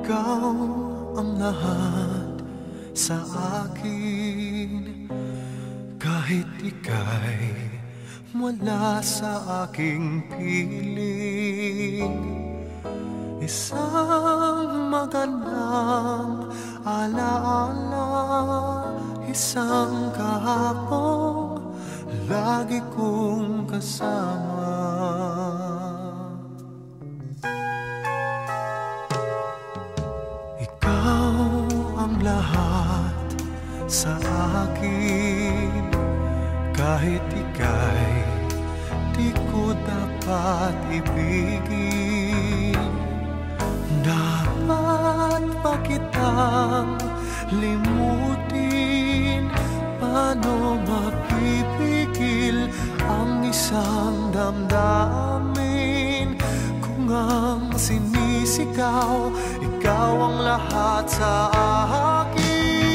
Ikaw ang lahat sa akin, kahit ika'y wala sa aking piling. Isang magandang alaala, isang kahapong lagi kong kasama. Ikaw ang lahat sa akin, kahit ika'y di ko dapat ibigin. Dapat pa kitang limutin, paano mapipigil ang isang damdamin? Kung ang sinisigaw, ikaw ang lahat sa akin.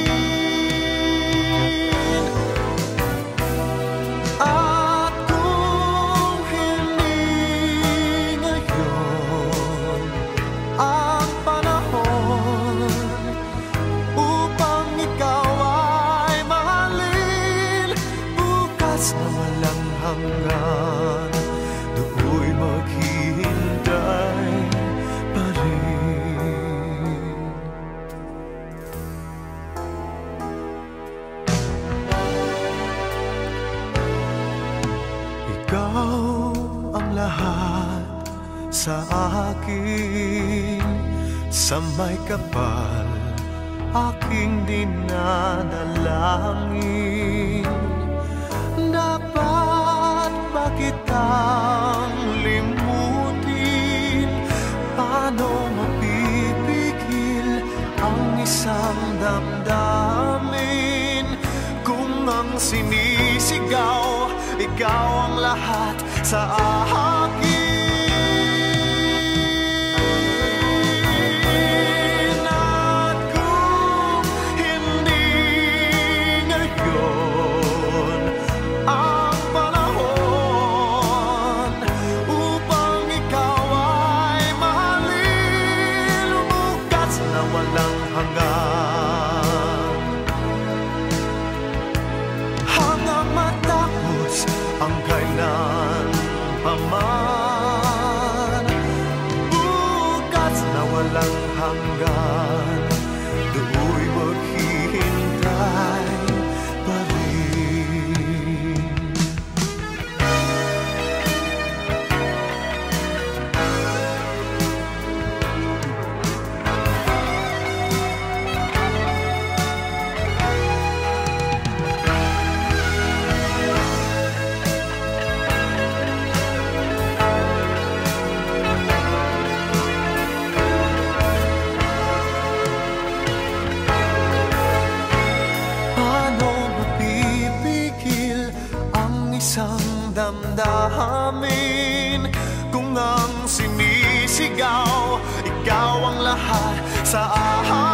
At kung hindi ngayon ang panahon upang ikaw ay mahalin, bukas na walang hanggan, do'y maghihintay pa rin. Ikaw ang lahat sa akin, sa may kapal aking dinadalangin. Dapat ba kitang limutin? Paano mapipigil ang isang damdamin? Kung ang sinisigaw, ikaw ang lahat sa akin. At kung hindi ngayon ang panahon upang ikaw ay mahalin, bukas na walang hanggan, hanggang matapos ang kailan paman. Bukas na walang hanggan, do'y maghihintay pa rin. Isang damdamin, kung ang sinisigaw, ikaw ang lahat sa akin.